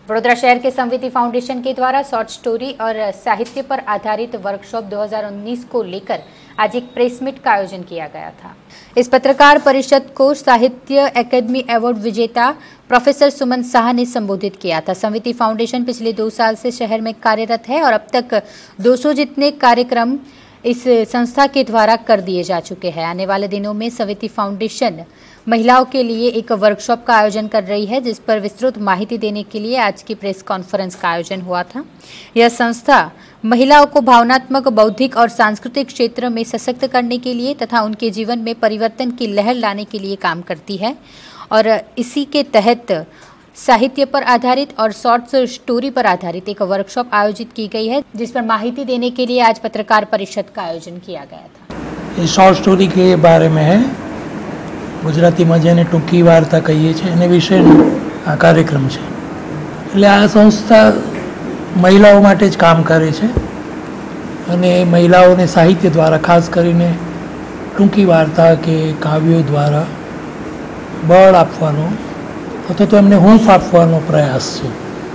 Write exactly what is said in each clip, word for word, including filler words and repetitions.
वडोदरा शहर के संविति फाउंडेशन के द्वारा शॉर्ट स्टोरी और साहित्य पर आधारित वर्कशॉप दो हज़ार उन्नीस को लेकर आज एक प्रेस मीट का आयोजन किया गया था। इस पत्रकार परिषद को साहित्य अकादमी अवार्ड विजेता प्रोफेसर सुमन शाह ने संबोधित किया था। संविति फाउंडेशन पिछले दो साल से शहर में कार्यरत है और अब तक दो सौ जितने कार्यक्रम इस संस्था के द्वारा कर दिए जा चुके हैं। आने वाले दिनों में संविति फाउंडेशन महिलाओं के लिए एक वर्कशॉप का आयोजन कर रही है, जिस पर विस्तृत माहिती देने के लिए आज की प्रेस कॉन्फ्रेंस का आयोजन हुआ था। यह संस्था महिलाओं को भावनात्मक, बौद्धिक और सांस्कृतिक क्षेत्र में सशक्त करने के लिए तथा उनके जीवन में परिवर्तन की लहर लाने के लिए काम करती है और इसी के तहत साहित्य पर आधारित और शॉर्ट स्टोरी पर आधारित एक वर्कशॉप आयोजित की गई है, जिस पर माहिती देने के लिए आज पत्रकार परिषद का आयोजन किया गया था। ये शॉर्ट स्टोरी के बारे में है। गुजराती में जेने टूंकी वार्ता कहीए छे एने विषय आ कार्यक्रम है। એટલે આ સંસ્થા મહિલાઓ માટે જ કામ કરે છે અને મહિલાઓને સાહિત્ય દ્વારા ખાસ કરીને ટૂંકી વાર્તા કે કાવ્યો દ્વારા બળ આપવાનો અથવા તો એમને હૂંફ આપવાનો પ્રયાસ છે।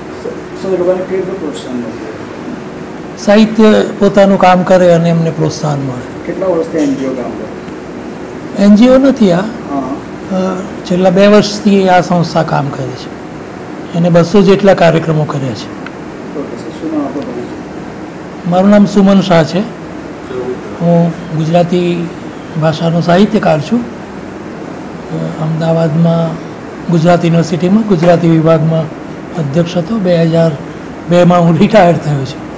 સાહિત્ય પોતાનું કામ કરે અને એમને પ્રોત્સાહન મળે। કેટલા વર્ષથી એનજીઓ કામ કરે? એનજીઓ નથી, આ છેલ્લા બે વર્ષથી આ સંસ્થા કામ કરે છે અને બસો જેટલા કાર્યક્રમો કર્યા છે। મારું નામ સુમન શાહ છે। હું ગુજરાતી ભાષાનો સાહિત્યકાર છું। અમદાવાદમાં ગુજરાત યુનિવર્સિટીમાં ગુજરાતી વિભાગમાં અધ્યક્ષ હતો। બે હજાર બેમાં હું રિટાયર થયો છું।